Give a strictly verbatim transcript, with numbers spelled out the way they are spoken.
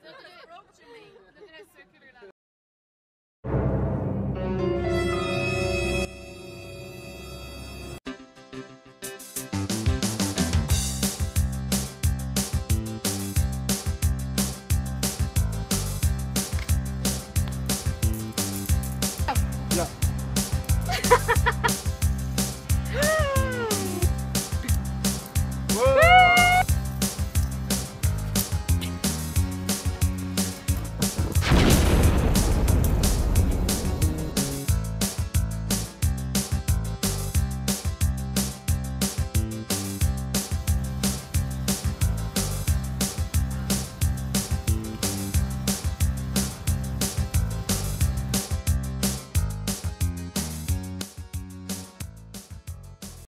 Look at it. Approaching me. Look at that circular line.